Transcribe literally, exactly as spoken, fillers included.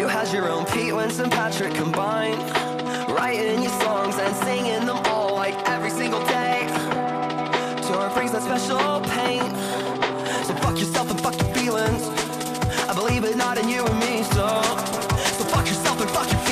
has your own Pete, Wentz, and Patrick combined, writing your songs and singing them all like every single day. Tour brings that special pain. So fuck yourself and fuck your feelings. I believe it not in you and me, so So fuck yourself and fuck your feelings.